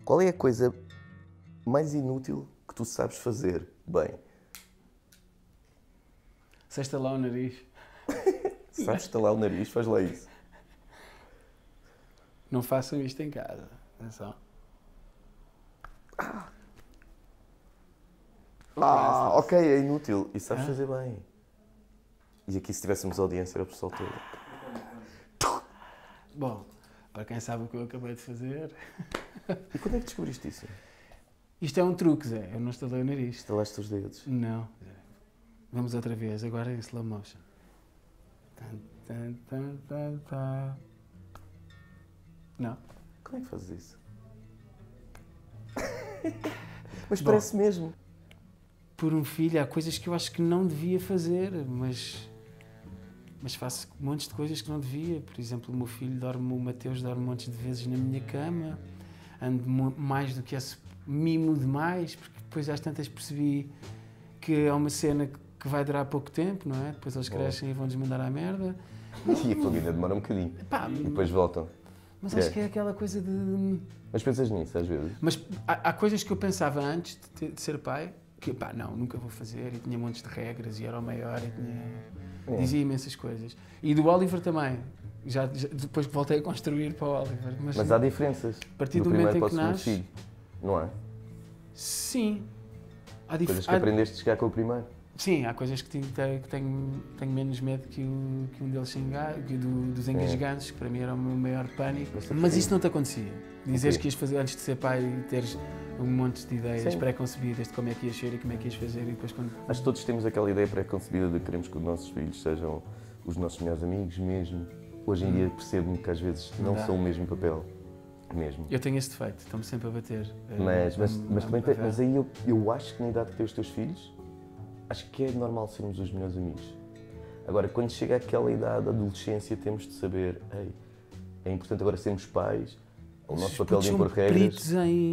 Qual é a coisa mais inútil que tu sabes fazer bem? Sei estalar o nariz. Sabes estalar o nariz? Faz lá isso. Não façam isto em casa. Atenção. Ok, é inútil. E sabes Ah. fazer bem. E aqui, se tivéssemos audiência, era o pessoal todo. Bom, para quem sabe o que eu acabei de fazer... E quando é que descobriste isso? Isto é um truque, Zé. Eu não estalei o nariz. Estalaste os dedos. Não. Vamos outra vez, agora em slow motion. Tan, tan, tan, tan, tan. Não. Como é que fazes isso? Mas Bom. parece mesmo. Por um filho, há coisas que eu acho que não devia fazer, mas faço montes de coisas que não devia. Por exemplo, o Mateus dorme montes de vezes na minha cama, ando mais do que esse mimo demais, porque depois às tantas percebi que é uma cena que vai durar pouco tempo, não é? Depois eles crescem e vão-nos mandar à merda. E a família demora um bocadinho. Pá, E depois voltam. mas acho que é aquela coisa de... Mas pensas nisso, às vezes? Mas há coisas que eu pensava antes de ser pai, que pá, não, nunca vou fazer, e tinha montes de regras, e era o maior, e tinha... Dizia imensas coisas. E do Oliver também. Já depois que voltei a construir para o Oliver. Mas há diferenças. A partir do primeiro momento em para o que segundo nasce... filho. Não é? Sim. Coisas que aprendeste a chegar com o primeiro. Sim, há coisas que tenho menos medo que um deles se engasga, dos engasgantes, que para mim era o meu maior pânico. Mas isso não te acontecia. Dizeres que ias fazer antes de ser pai e teres um monte de ideias pré-concebidas de como é que ias ser e como é que ias fazer e depois quando... Acho que todos temos aquela ideia pré-concebida de que queremos que os nossos filhos sejam os nossos melhores amigos mesmo. Hoje em dia percebo-me que às vezes não são o mesmo papel. Mesmo. Eu tenho esse defeito, estão-me sempre a bater. Mas aí eu acho que na idade que têm os teus filhos, acho que é normal sermos os melhores amigos. Agora, quando chega aquela idade, a adolescência, temos de saber, ei, é importante agora sermos pais, o nosso papel de impor regras.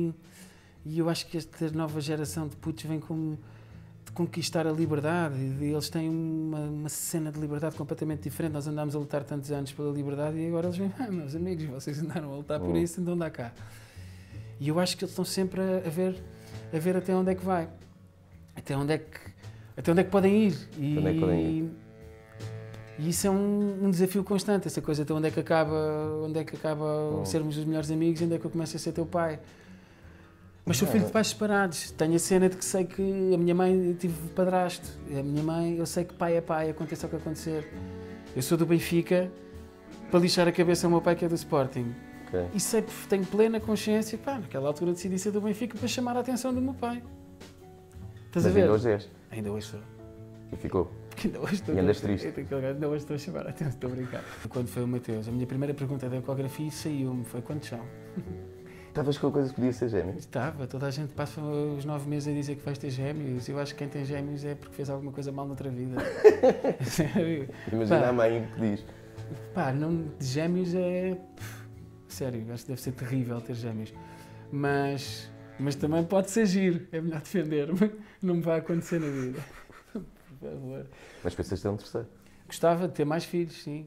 E eu acho que esta nova geração de putos vem de conquistar a liberdade. E eles têm uma cena de liberdade completamente diferente. Nós andámos a lutar tantos anos pela liberdade e agora eles vêm, meus amigos, vocês andaram a lutar por isso, então dá cá. E eu acho que eles estão sempre a ver até onde é que vai. Até onde é que podem ir. E isso é um desafio constante, essa coisa até onde é que acaba sermos os melhores amigos e onde é que eu começo a ser teu pai. Mas sou filho de pais separados. Tenho a cena de que sei que a minha mãe tive padrasto. A minha mãe, eu sei que pai é pai, aconteça o que acontecer. Eu sou do Benfica para lixar a cabeça ao meu pai que é do Sporting. Okay. E sei, tenho plena consciência que, naquela altura decidi ser do Benfica para chamar a atenção do meu pai. Estás a ver? Ainda hoje és? Ainda hoje sou. E ficou? Ainda hoje estou. E andas triste? Ainda hoje estou a chamar a atenção, estou a brincar. Quando foi o Mateus, a minha primeira pergunta da ecografia saiu-me, foi quantos são? Estavas com a coisa que podia ser gêmeos? Estava, toda a gente passa os 9 meses a dizer que vais ter gêmeos. Eu acho que quem tem gêmeos é porque fez alguma coisa mal noutra vida. Sério. Imagina a mãe que diz. Não, de gêmeos é... Sério, acho que deve ser terrível ter gêmeos. Mas também pode ser giro, é melhor defender-me. Não me vai acontecer na vida. Por favor. Mas pensas ter um terceiro? Gostava de ter mais filhos, sim.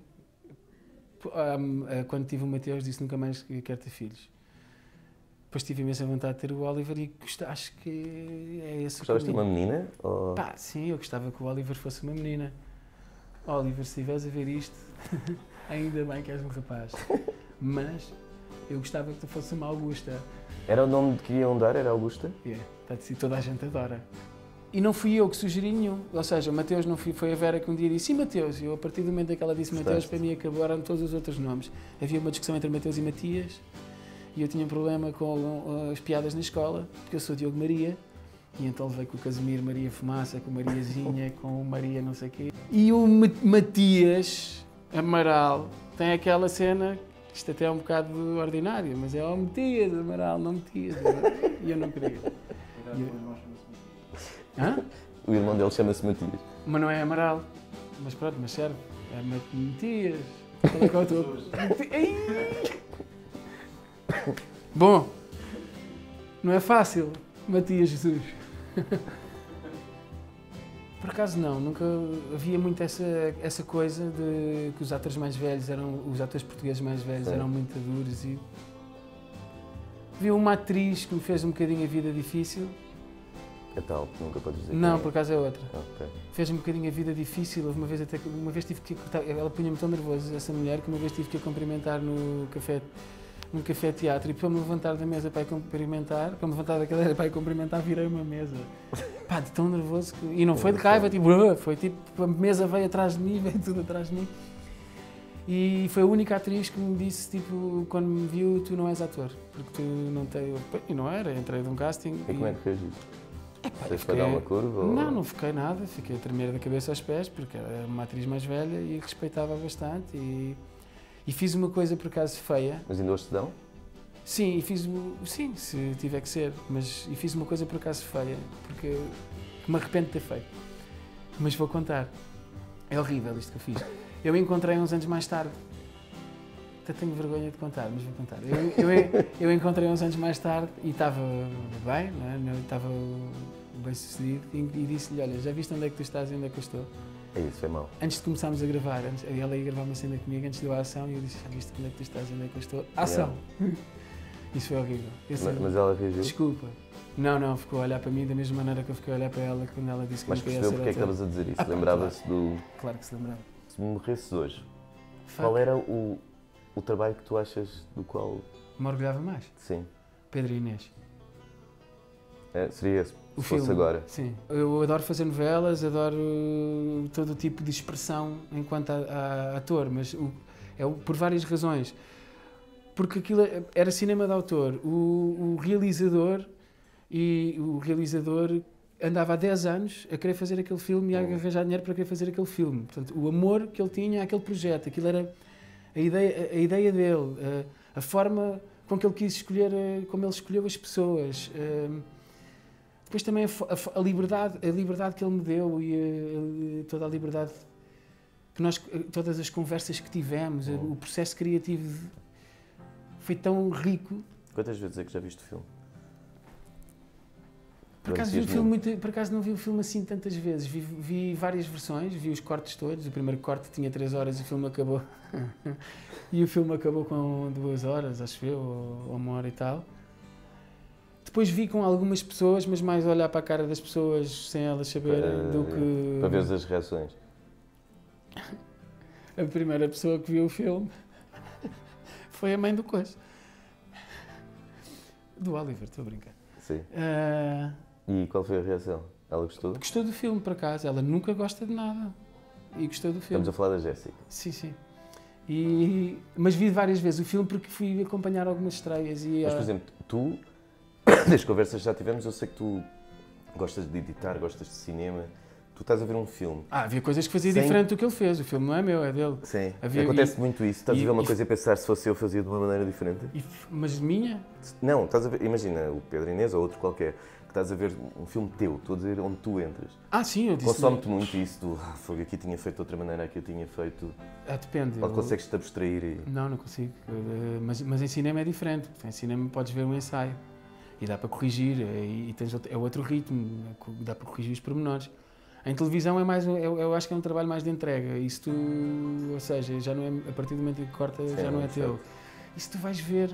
Quando tive o Mateus disse nunca mais que quero ter filhos. Depois tive imensa vontade de ter o Oliver e acho que é esse o caminho. Gostavas de ter uma menina? Ou... Sim, eu gostava que o Oliver fosse uma menina. Oliver, se estiveres a ver isto, ainda bem que és um rapaz. Mas eu gostava que tu fosse uma Augusta. Era o nome que iam dar? Era Augusta? Toda a gente adora. E não fui eu que sugeri nenhum. Ou seja, o Mateus não foi a Vera que um dia disse sim, Mateus. E eu, a partir do momento em que ela disse Mateus, para mim acabaram todos os outros nomes. Havia uma discussão entre Mateus e Matias. E eu tinha um problema com as piadas na escola, porque eu sou Diogo Maria, e então levei com o Casimiro Maria Fumaça, com o Mariazinha, com o Maria não sei o quê. E o Matias Amaral tem aquela cena, isto até é um bocado ordinário, mas é o Matias Amaral, não Matias. E eu não queria. O irmão dele chama-se Matias. Mas não é Amaral. Mas pronto, mas serve. É Matias. Qual é que é o teu? Bom, não é fácil, Matias Jesus. Por acaso não, nunca havia muito essa coisa de que os atores mais velhos os atores portugueses mais velhos eram muito duros e Vi uma atriz que me fez um bocadinho a vida difícil. É tal, nunca podes dizer. Não, por acaso é outra. Ok. Fez um bocadinho a vida difícil. Houve uma vez tive que... Ela punha-me tão nervoso, essa mulher, que uma vez tive que a cumprimentar num café teatro, e para me levantar da mesa para ir cumprimentar, para me levantar da cadeira para ir cumprimentar, virei uma mesa. Pá, de tão nervoso que... E não foi de raiva, tipo, foi tipo, a mesa veio atrás de mim, veio tudo atrás de mim. E foi a única atriz que me disse, tipo, quando me viu, tu não és ator, porque tu não tens... E não era, entrei de um casting. E como é que fez isso? Tens para dar uma curva? Não, não fiquei nada, fiquei a tremer da cabeça aos pés, porque era uma atriz mais velha e respeitava bastante. E fiz uma coisa por acaso feia. Mas ainda hoje te dão? Sim, sim, se tiver que ser, e fiz uma coisa por acaso feia, porque me arrependo de ter feito. Mas vou contar. É horrível isto que eu fiz. Eu encontrei uns anos mais tarde. Até tenho vergonha de contar, mas vou contar. Eu encontrei uns anos mais tarde e estava bem, não é? Estava bem sucedido e disse-lhe, olha, já viste onde é que tu estás e onde é que eu estou? É isso, foi mal. Antes de começarmos a gravar, ela ia gravar uma cena comigo antes de eu a ação e eu disse, já viste onde é que tu estás e onde é que eu estou? Ação! Yeah. Isso foi horrível. Mas ela reagiu? Desculpa. Não, ficou a olhar para mim da mesma maneira que eu fiquei a olhar para ela quando ela disse que mas não queria ser. Mas percebeu porque é que estavas a dizer isso? Lembrava-se do... Claro que se lembrava. Se me morresses hoje, qual era o trabalho que tu achas do qual... Me orgulhava mais? Sim. Pedro e Inês. Seria esse, o se filme, fosse agora? Sim. Eu adoro fazer novelas, adoro todo o tipo de expressão enquanto ator, mas por várias razões. Porque aquilo era cinema de autor. O realizador andava há 10 anos a querer fazer aquele filme e a arranjar dinheiro para querer fazer aquele filme. Portanto, o amor que ele tinha àquele projeto, aquilo era a ideia dele, a forma com que ele quis escolher, como ele escolheu as pessoas. Depois também a liberdade que ele me deu e toda a liberdade que todas as conversas que tivemos, o processo criativo foi tão rico. Quantas vezes é que já viste o filme? Por acaso não vi o filme assim tantas vezes. Vi várias versões, vi os cortes todos. O primeiro corte tinha 3 horas e o filme acabou. E o filme acabou com 2 horas, acho eu, ou 1 hora e tal. Depois vi com algumas pessoas, mas mais olhar para a cara das pessoas sem elas saberem do que... Para ver as reações. A primeira pessoa que viu o filme foi a mãe do Coisa. Do Oliver, estou a brincar. Sim. E qual foi a reação? Ela gostou? Gostou do filme, por acaso. Ela nunca gosta de nada. E gostou do filme. Estamos a falar da Jéssica. Sim, sim. Mas vi várias vezes o filme porque fui acompanhar algumas estreias. Mas, por exemplo, tu, das conversas que já tivemos, eu sei que tu gostas de editar, gostas de cinema. Tu estás a ver um filme. Havia coisas que fazia diferente do que ele fez. O filme não é meu, é dele. Sim. Acontece muito isso. Estás a ver uma coisa e pensar se fosse eu fazia de uma maneira diferente. Mas minha? Não, estás a ver, imagina o Pedro Inês ou outro qualquer, que estás a ver um filme teu, estou a dizer onde tu entras. Sim, eu disse. Consome-te muito isso do fogo, aqui tinha feito de outra maneira, aqui eu tinha feito. Depende. Ou consegues-te abstrair e... Não consigo. Mas em cinema é diferente. Em cinema podes ver um ensaio e dá para corrigir, é outro ritmo, dá para corrigir os pormenores. Em televisão é mais, eu acho que é um trabalho mais de entrega. Isso ou seja, já não é, a partir do momento em que corta, já não é teu. Isso tu vais ver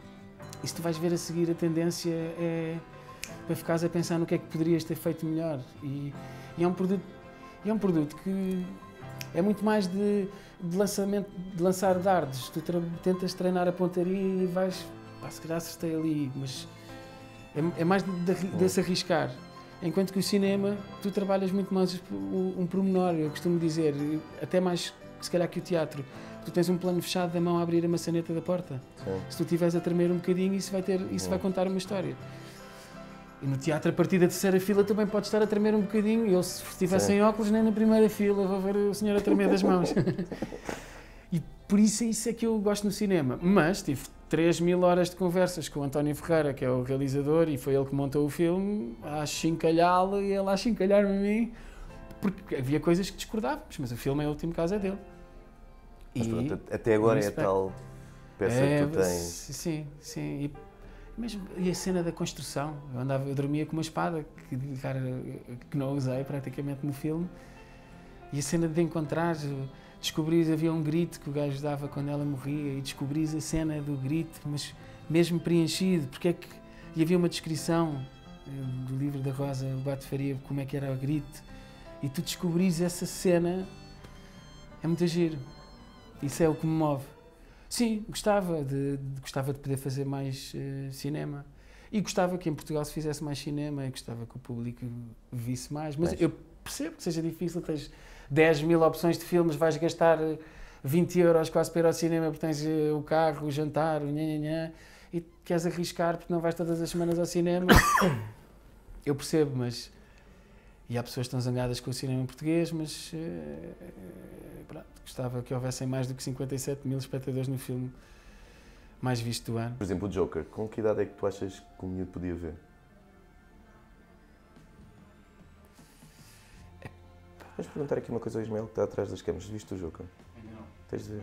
a seguir, a tendência é para ficares a pensar no que é que poderias ter feito melhor. E é um produto que é muito mais de lançar dardos. Tu tentas treinar a pontaria e vais, se calhar acertei ali, mas é mais de se arriscar. Enquanto que o cinema, tu trabalhas muito mais um pormenor, eu costumo dizer, até mais se calhar que o teatro. Tu tens um plano fechado da mão a abrir a maçaneta da porta. Sim. Se tu estiveres a tremer um bocadinho, isso vai contar uma história. E no teatro, a partir da 3ª fila, também podes estar a tremer um bocadinho. Eu, se estiver sem óculos, nem na primeira fila, vou ver o senhor a tremer das mãos. E por isso é que eu gosto no cinema. Mas tive 3.000 horas de conversas com o António Ferreira, que é o realizador, e foi ele que montou o filme, a chincalhá-lo e ele a chincalhar-me a mim, porque havia coisas que discordávamos, mas o filme, em último caso, é dele. Mas pronto, até agora é a tal peça que tu tens. Sim. E a cena da construção, eu dormia com uma espada, que não usei praticamente no filme, e a cena de encontrar descobris, havia um grito que o gajo dava quando ela morria e descobris a cena do grito, mas mesmo preenchido, porque é que... E havia uma descrição do livro da Rosa, o Bato Faria, como é que era o grito, e tu descobris essa cena, é muito giro. Isso é o que me move. Sim, gostava de poder fazer mais cinema. E gostava que em Portugal se fizesse mais cinema, e gostava que o público visse mais. Mas eu percebo que seja difícil, tens 10.000 opções de filmes, vais gastar 20 euros quase para ir ao cinema porque tens o carro, o jantar, o nhanhanhã, e queres arriscar porque não vais todas as semanas ao cinema. Eu percebo, mas... E há pessoas que estão zangadas com o cinema português, mas pronto, gostava que houvessem mais do que 57.000 espectadores no filme mais visto do ano. Por exemplo, o Joker, com que idade é que tu achas que o miúdo podia ver? Vamos perguntar aqui uma coisa ao Ismael que está atrás das câmaras. Viste o Joker? Ainda não. Tens de ver.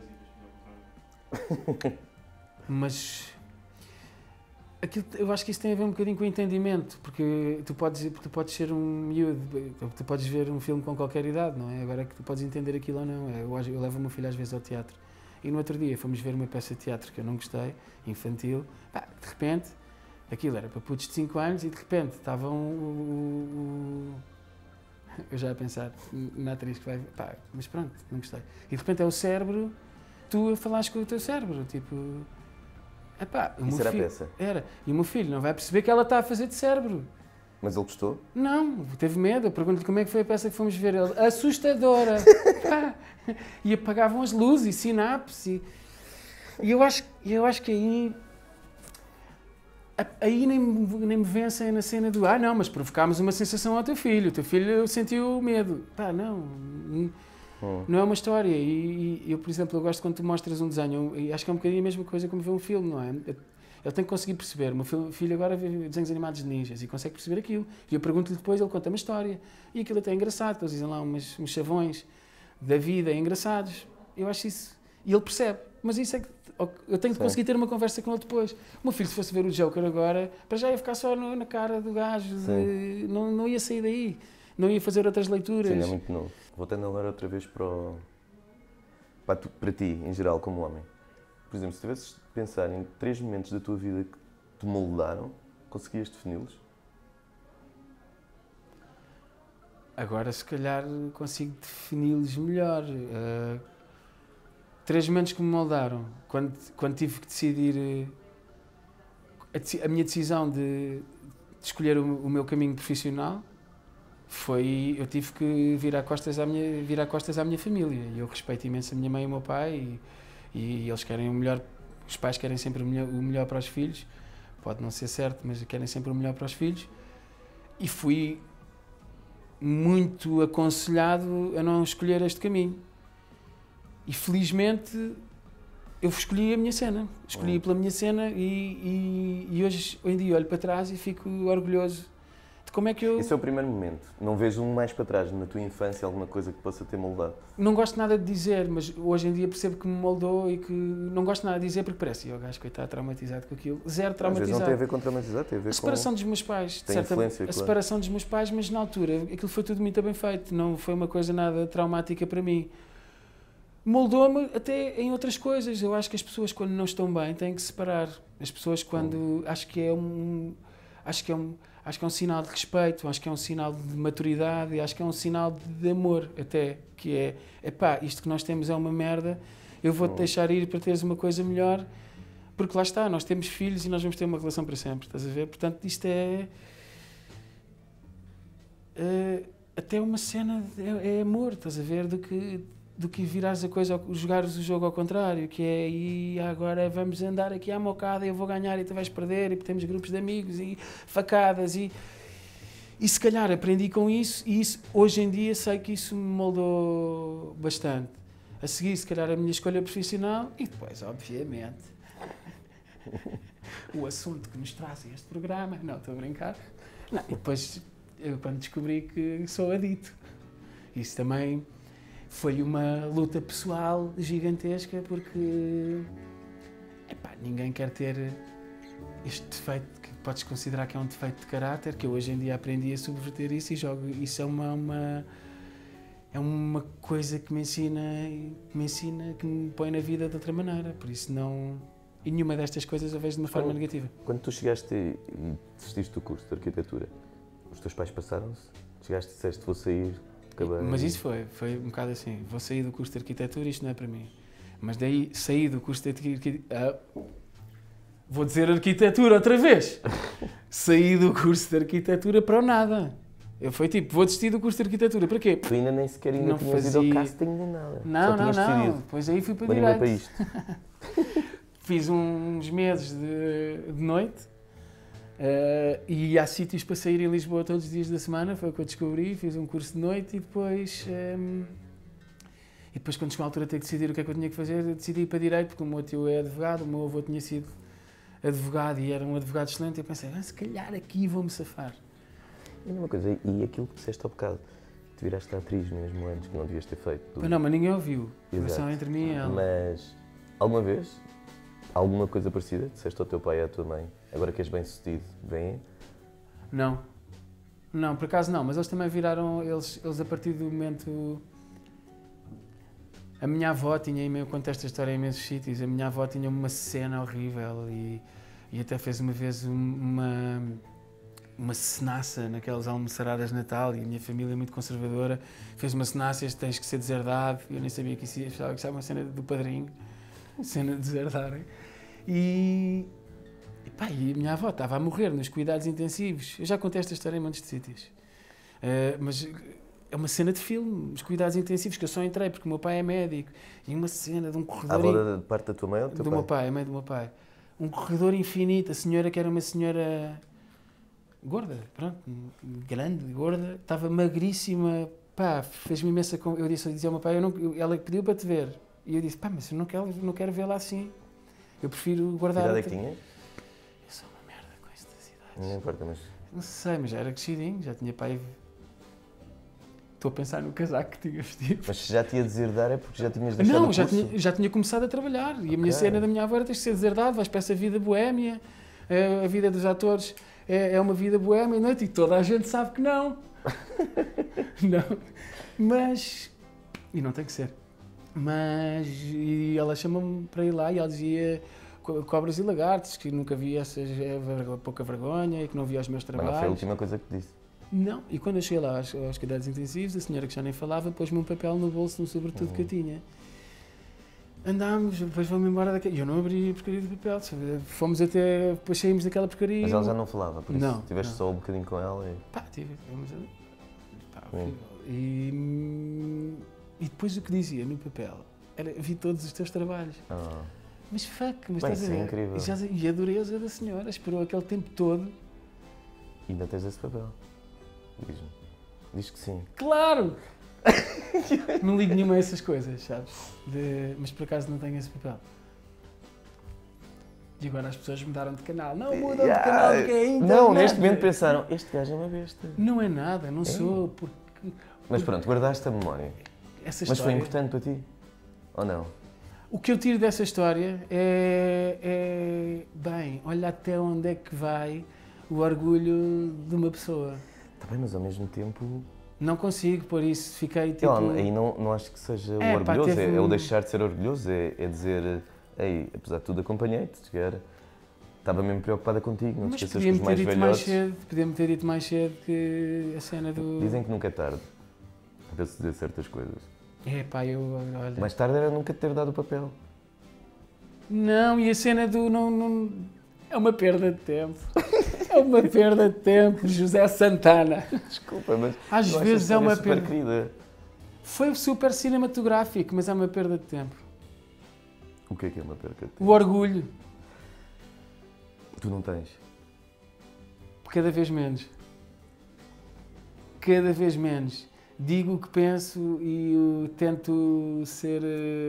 Mas aquilo, eu acho que isso tem a ver um bocadinho com o entendimento, porque tu podes ser um miúdo, tu podes ver um filme com qualquer idade, não é? Agora é que tu podes entender aquilo ou não. Eu levo o meu filho às vezes ao teatro e no outro dia fomos ver uma peça de teatro que eu não gostei, infantil, de repente, aquilo era para putos de 5 anos e de repente estavam eu já a pensar na atriz que vai... mas pronto, não gostei. E de repente é o cérebro, tu a falares com o teu cérebro, tipo... Isso era a peça? Era. E o meu filho não vai perceber que ela está a fazer de cérebro. Mas ele gostou? Não, teve medo. Eu pergunto-lhe como é que foi a peça que fomos ver. Ele, assustadora. E apagavam as luzes e sinapses. E eu acho que aí nem me vencem na cena do não, mas provocámos uma sensação ao teu filho. O teu filho sentiu medo. Não é uma história. E eu, por exemplo, eu gosto quando tu mostras um desenho, e acho que é um bocadinho a mesma coisa como ver um filme, não é? Ele tem que conseguir perceber. O meu filho agora vê desenhos animados de ninjas e consegue perceber aquilo. E eu pergunto-lhe depois, ele conta uma história. E aquilo até é engraçado, que eles dizem lá uns chavões da vida engraçados. Eu acho isso. E ele percebe. Mas isso é que eu tenho de conseguir ter uma conversa com ele depois. O meu filho, se fosse ver o Joker agora, para já ia ficar só na cara do gajo. Não ia sair daí. Não ia fazer outras leituras. Sim, é muito novo. Voltando agora outra vez para ti, em geral, como homem. Por exemplo, se tivesses de pensar em 3 momentos da tua vida que te moldaram, conseguias defini-los? Agora, se calhar, consigo defini-los melhor. 3 momentos que me moldaram. Quando tive que decidir... A minha decisão de escolher o meu caminho profissional, eu tive que virar costas à minha família. E eu respeito imenso a minha mãe e o meu pai e eles querem o melhor, os pais querem sempre o melhor para os filhos. Pode não ser certo, mas querem sempre o melhor para os filhos. E fui muito aconselhado a não escolher este caminho. E felizmente eu escolhi a minha cena. Escolhi pela minha cena e hoje em dia olho para trás e fico orgulhoso. Como é que eu... Esse é o primeiro momento. Não vejo um mais para trás, na tua infância, alguma coisa que possa ter moldado? Não gosto nada de dizer, mas hoje em dia percebo que me moldou e que não gosto nada de dizer porque parece o gajo que está traumatizado com aquilo. Zero traumatizado. Às vezes não tem a ver com traumatizado, tem a ver com... A separação dos meus pais. Tem influência, a separação dos meus pais, mas na altura aquilo foi tudo muito bem feito. Não foi uma coisa nada traumática para mim. Moldou-me até em outras coisas. Eu acho que as pessoas quando não estão bem têm que se separar. As pessoas quando... Acho que é um sinal de respeito, acho que é um sinal de maturidade, acho que é um sinal de amor até, que é, isto que nós temos é uma merda, eu vou-te deixar ir para teres uma coisa melhor, porque lá está, nós temos filhos e nós vamos ter uma relação para sempre, estás a ver? Portanto, isto é até uma cena, é amor, estás a ver, do que virares a coisa, jogares o jogo ao contrário, que é, e agora vamos andar aqui à mocada, eu vou ganhar e tu vais perder, e temos grupos de amigos e facadas, e se calhar aprendi com isso, e isso, hoje em dia sei que isso me moldou bastante. A seguir, se calhar, a minha escolha profissional, e depois, obviamente, o assunto que nos traz a este programa, não, estou a brincar, não, e depois, eu quando descobri que sou adito, isso também... Foi uma luta pessoal gigantesca porque ninguém quer ter este defeito que podes considerar que é um defeito de caráter, que eu hoje em dia aprendi a subverter isso e jogo. Isso é é uma coisa que me ensina, que me põe na vida de outra maneira. Por isso não... E nenhuma destas coisas eu vejo de uma forma negativa. Quando tu chegaste e desististe do curso de arquitetura, os teus pais passaram-se? Chegaste e disseste, vou sair, acabei... Mas isso foi um bocado assim, vou sair do curso de arquitetura, isto não é para mim. Mas daí, saí do curso de arquitetura... vou dizer arquitetura outra vez! Saí do curso de arquitetura para o nada. Eu fui tipo, vou desistir do curso de arquitetura, para quê? Tu ainda nem sequer tinhas ido ao casting nem nada. Não, Só tinhas decidido. Depois aí fui para Venho direito. para isto. Fiz uns meses de noite e há sítios para sair em Lisboa todos os dias da semana, foi o que eu descobri, fiz um curso de noite e depois quando chegou a altura de ter que decidir o que é que eu tinha que fazer, eu decidi ir para direito, porque o meu tio é advogado, o meu avô tinha sido advogado e era um advogado excelente, e eu pensei, se calhar aqui vou-me safar. E uma coisa, e aquilo que disseste há bocado, tu viraste atriz mesmo antes, que não devias ter feito. Não, mas ninguém ouviu, Exato. foi só entre mim e ela. Mas, alguma vez, alguma coisa parecida, disseste ao teu pai e à tua mãe, agora que és bem-sucedido, vêm? Não, por acaso não, mas eles também viraram, eles a partir do momento... A minha avó tinha, eu conto esta história em imensos sítios, a minha avó tinha uma cena horrível e até fez uma vez uma cenaça naquelas almoçaradas de Natal, e a minha família é muito conservadora, fez uma cenaça, tens que ser deserdado, e eu nem sabia que isso ia, achava que isso era uma cena do padrinho, cena de deserdarem. E a minha avó estava a morrer nos cuidados intensivos. Eu já contei esta história em muitos sítios, mas é uma cena de filme, os cuidados intensivos, que eu só entrei porque o meu pai é médico, e uma cena de um corredor... A avó de parte da tua mãe ou do teu pai? Do meu pai, a mãe do meu pai. Um corredor infinito, a senhora que era uma senhora gorda, pronto, grande, gorda, estava magríssima, fez-me imensa... Eu dizia ao meu pai, ela pediu para te ver, e eu disse, mas eu não quero vê-la assim, eu prefiro guardar... Que idade é que tinha? Eu sou uma merda com estas idades. Não importa, mas... Não sei, mas já era crescidinho, já tinha pai... Estou a pensar no casaco que tinha vestido. Mas se já te ia deserdar é porque já tinhas deixado Não, o curso? já tinha começado a trabalhar. E a minha cena da minha avó era: tens de ser deserdado, vais para essa vida boémia, a vida dos atores é uma vida boémia, não é? E toda a gente sabe que não. Não. Mas... E não tem que ser. Mas... E ela chama-me para ir lá e ela dizia cobras e lagartos, que nunca via essas pouca vergonha e que não via os meus trabalhos. Mas não foi a última coisa que te disse? Não, e quando eu cheguei lá aos cuidados intensivos, a senhora que já nem falava pôs-me um papel no bolso, no sobretudo que eu tinha. Andámos, depois vamos embora daquele... E eu não abri a porcaria do papel, fomos até... Depois saímos daquela porcaria... Mas ela já não falava, por isso não, tiveste só um bocadinho com ela e... E depois o que dizia no papel era: vi todos os teus trabalhos. Mas estás a ver? É incrível. E a dureza da senhora esperou aquele tempo todo. E ainda tens esse papel? Diz-me. Diz que sim. Claro! Não ligo nenhuma a essas coisas, sabes? Mas por acaso não tenho esse papel. E agora as pessoas mudaram de canal. Não mudam de canal porque é internet. Não, neste momento pensaram, este gajo é uma besta. Não é nada, não sou, porque... Mas pronto, guardaste a memória. Essa Mas história, foi importante para ti? Ou não? O que eu tiro dessa história bem, olha até onde é que vai o orgulho de uma pessoa. Está bem, mas ao mesmo tempo... Não consigo, por isso fiquei tipo... Aí não acho que seja o orgulhoso, é o deixar de ser orgulhoso, é dizer, ei, apesar de tudo acompanhei-te, estava mesmo preocupada contigo, não te esqueças que os mais velhotes... Podia-me ter dito mais cedo que a cena do... Dizem que nunca é tarde para se dizer certas coisas. Olha... Mais tarde era nunca ter dado o papel. Não, e a cena do... Não... É uma perda de tempo. É uma perda de tempo, José Santana. Desculpa, mas... Às vezes é uma perda... Querida. Foi super cinematográfico, mas é uma perda de tempo. O que é uma perda de tempo? O orgulho. Tu não tens? Cada vez menos. Cada vez menos. Digo o que penso e tento ser...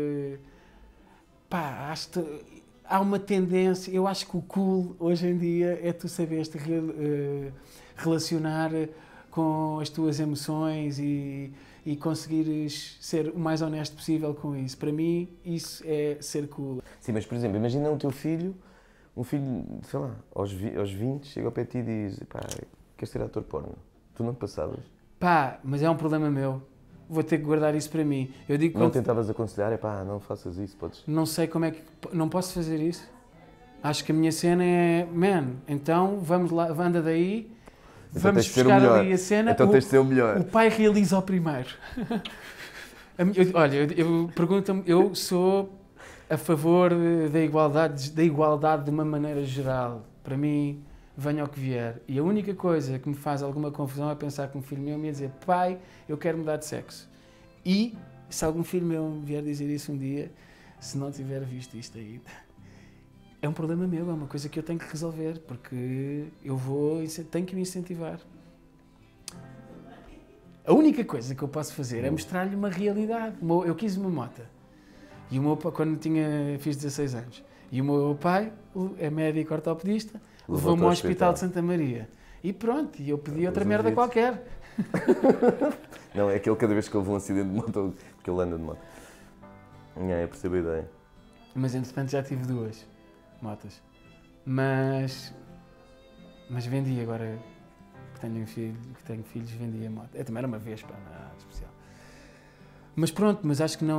Há uma tendência, eu acho que o cool hoje em dia é tu saberes te relacionar com as tuas emoções e conseguires ser o mais honesto possível com isso. Para mim, isso é ser cool. Sim, mas por exemplo, imagina o teu filho, sei lá, aos 20, chega ao pé de ti e diz: queres ser ator porno? Tu não te passavas? Mas é um problema meu. vou ter que guardar isso para mim. Eu digo Não tentavas aconselhar, não faças isso, podes... Não sei como é que... Não posso fazer isso. Acho que a minha cena é, então vamos lá, anda daí, então vamos buscar ali a cena. Então tens de ser o melhor. O pai realiza o primeiro. Olha, eu pergunto-me, eu sou a favor da igualdade de uma maneira geral. Para mim, venha ao que vier. E a única coisa que me faz alguma confusão é pensar que um filho meu me ia dizer, pai, eu quero mudar de sexo. E se algum filho meu me vier dizer isso um dia, se não tiver visto isto aí, é um problema meu, é uma coisa que eu tenho que resolver, porque tenho que me incentivar. A única coisa que eu posso fazer é mostrar-lhe uma realidade. Eu quis uma moto. E o meu pai, quando fiz 16 anos, e o meu pai é médico ortopedista, levou-me ao Hospital de Santa Maria. E pronto, e eu pedi outra merda qualquer. Não, é aquele cada vez que houve um acidente de moto, porque ele anda de moto. Eu percebo a ideia. Mas entretanto já tive 2 motas. Mas vendi agora, que tenho filhos, vendi a moto. Eu também era uma Vespa, nada especial. Mas pronto, mas acho que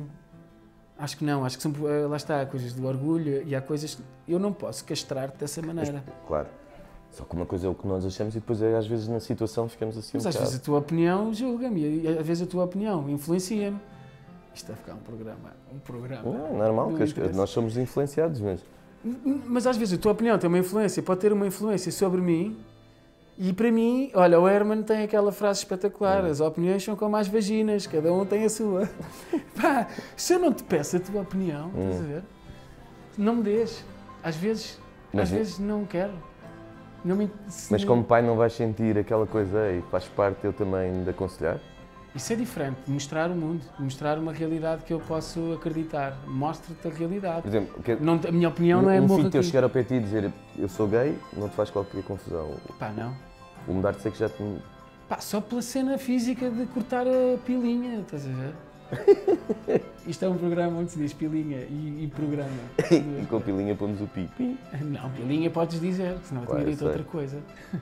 são, lá está, há coisas do orgulho e há coisas que eu não posso castrar-te dessa maneira. Mas, claro, só que uma coisa é o que nós achamos e depois às vezes na situação ficamos assim mas às vezes a tua opinião julga-me e às vezes a tua opinião influencia-me. Isto vai ficar um programa. Não, é normal, que nós somos influenciados mesmo. Mas às vezes a tua opinião tem uma influência, pode ter uma influência sobre mim. E para mim, olha, o Herman tem aquela frase espetacular, as opiniões são como as vaginas, cada um tem a sua. Pá, se eu não te peço a tua opinião, estás a ver? Não me dês. Às vezes não quero. Mas como pai não vais sentir aquela coisa e faz parte eu também de aconselhar? Isso é diferente, mostrar o mundo, mostrar uma realidade que eu posso acreditar. Mostra-te a realidade. Por exemplo, a minha opinião não é morra. Um filho teu chegar ao pé de ti e dizer eu sou gay, não te faz qualquer confusão? Pá, não. O mudar de sexo já te... Pá, só pela cena física de cortar a pilinha, estás a ver? Isto é um programa onde se diz pilinha e programa. E com pilinha pomos o pi. Não, pilinha podes dizer, senão eu tinha dito outra coisa.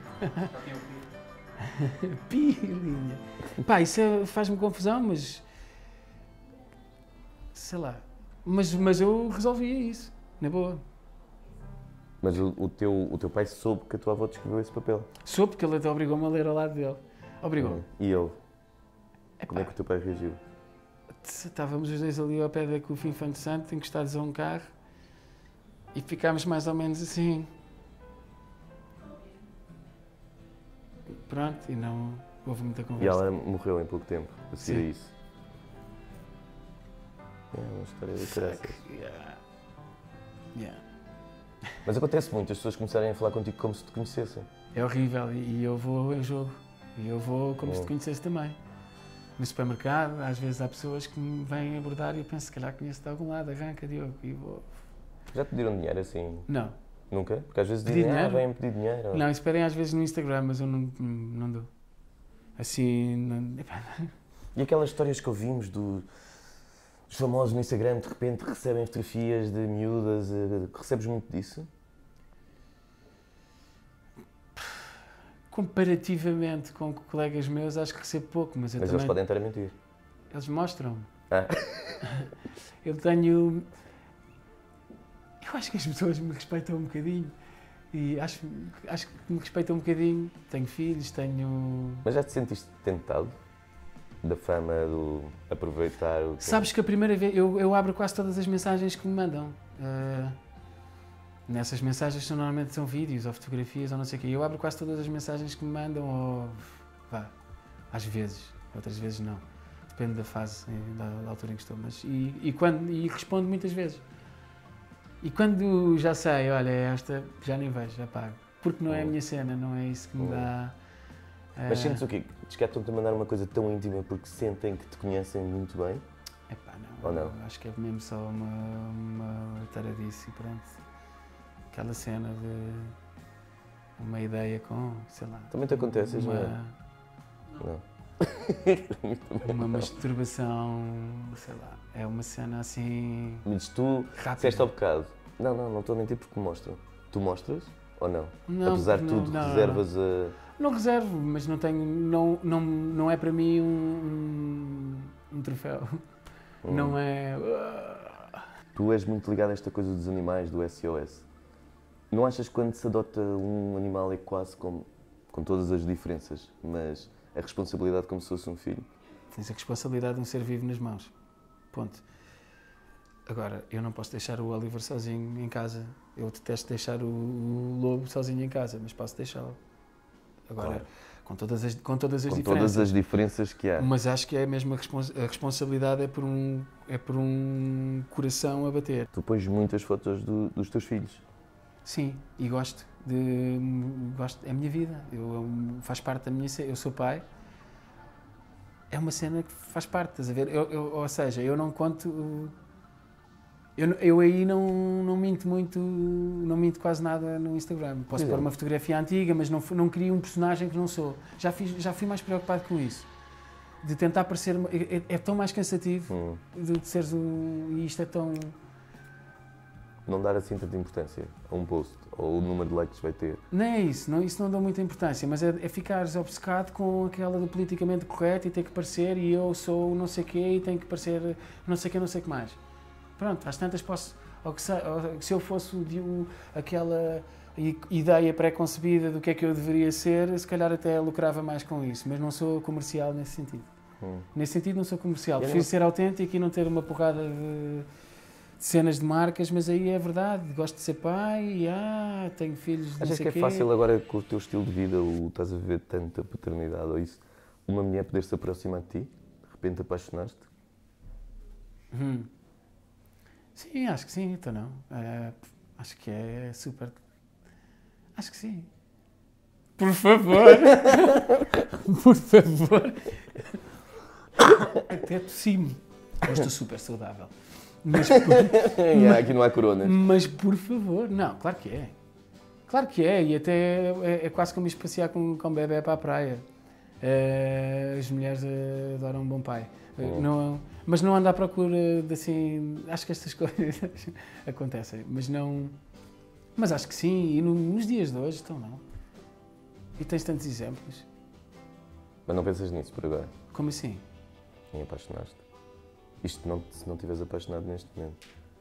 Pilinha. Pá, isso faz-me confusão, mas... Sei lá. Mas eu resolvia isso, na boa. Mas o teu pai soube que a tua avó te escreveu esse papel? Soube, porque ele até obrigou-me a ler ao lado dele. Obrigou. E ele? Como é que o teu pai reagiu? Estávamos os dois ali ao pé da Cufa Infante Santo, encostados a um carro, e ficámos mais ou menos assim. Pronto, e não houve muita conversa. E ela morreu em pouco tempo, a seguir a isso. É uma história de caraças. Yeah. Mas acontece muito, as pessoas começarem a falar contigo como se te conhecessem. É horrível, e eu vou em jogo. E eu vou como se te conhecesse também. No supermercado, às vezes há pessoas que me vêm abordar e eu penso, se calhar conheço de algum lado, arranca, Diogo, e vou... Já te pediram dinheiro assim? Não. Nunca? Porque às vezes dizem, vêm pedir dinheiro. Ou... Não, isso pedem às vezes no Instagram, mas eu não dou. Assim, não... E aquelas histórias que ouvimos dos famosos no Instagram, de repente recebem fotografias de miúdas, recebes muito disso? Comparativamente com colegas meus, acho que recebo pouco, mas eu também... Eles podem estar a mentir. Eles mostram. Ah. Eu tenho... Eu acho que as pessoas me respeitam um bocadinho. E acho que me respeitam um bocadinho. Tenho filhos, tenho... Mas já te sentiste tentado? Da fama, do aproveitar o... Sabes que a primeira vez... Eu abro quase todas as mensagens que me mandam. Nessas mensagens normalmente são vídeos ou fotografias ou não sei o quê. Eu abro quase todas as mensagens que me mandam ou... às vezes. Outras vezes não. Depende da fase, da altura em que estou. Mas, e respondo muitas vezes. E quando já sei, olha, esta já nem vejo, já pago. Porque não é a minha cena, não é isso que me dá... Mas sentes o quê? Descartam-te a mandar uma coisa tão íntima porque sentem que te conhecem muito bem? Epá, não. Ou não? Acho que é mesmo só uma taradice e pronto. Aquela cena de uma ideia com, sei lá... Também te acontece, já? Não. Uma masturbação, sei lá, é uma cena assim... Mas tu disseste ao bocado, não estou a mentir porque mostram. Tu mostras ou não? Não, apesar de tudo, reservas a... Não reservo, mas não tenho, não é para mim um troféu. Não é... Tu és muito ligado a esta coisa dos animais, do SOS. Não achas que quando se adota um animal é quase como, com todas as diferenças, mas a responsabilidade como se fosse um filho? Tens a responsabilidade de um ser vivo nas mãos. Ponto. Agora, eu não posso deixar o Oliver sozinho em casa. Eu detesto deixar o lobo sozinho em casa, mas posso deixá-lo. Agora, claro. com todas as diferenças. Com todas as diferenças que há. Mas acho que é mesmo a responsabilidade é por um coração a bater. Tu pões muitas fotos dos teus filhos. Sim, e gosto. É a minha vida. Faz parte da minha... Eu sou pai. É uma cena que faz parte, estás a ver? Ou seja, eu não conto... Eu aí não minto muito, não minto quase nada no Instagram. Posso pôr uma fotografia antiga, mas não crio um personagem que não sou. Já fui mais preocupado com isso. De tentar parecer... É tão mais cansativo de seres e isto é tão... Não dar assim tanta importância a um post, ou o número de likes vai ter. Não é isso, isso não dá muita importância, mas é ficares obcecado com aquela do politicamente correto e ter que parecer, e eu sou não sei o quê, e tenho que parecer não sei o quê, não sei o que mais. Pronto, às tantas posso... Ou se eu fosse aquela ideia pré-concebida do que é que eu deveria ser, se calhar até lucrava mais com isso, mas não sou comercial nesse sentido. Nesse sentido não sou comercial, prefiro ser autêntico e não ter uma porrada de cenas de marcas, mas aí é verdade, gosto de ser pai e tenho filhos de não sei quê. Achas que é fácil agora com o teu estilo de vida, estás a viver tanta paternidade ou isso, uma mulher poder se aproximar de ti? De repente apaixonaste? Sim, acho que sim, então não. Acho que é super... Acho que sim. Por favor! Por favor! Até tossi-me. Eu estou super saudável. Mas aqui não há coronas. Mas por favor, não, claro que é. Claro que é, e até é quase como ir passear com um bebê para a praia. As mulheres adoram um bom pai. Mas não ando à procura de assim. Acho que estas coisas acontecem, mas não. Mas acho que sim, e nos dias de hoje, então não. E tens tantos exemplos. Mas não pensas nisso por agora? Como assim? Em apaixonaste? Isto se não estiveres apaixonado neste momento.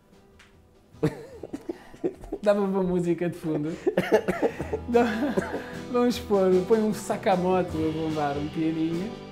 Dava uma música de fundo. Vamos pôr, põe um Sakamoto a bombar, um pianinho.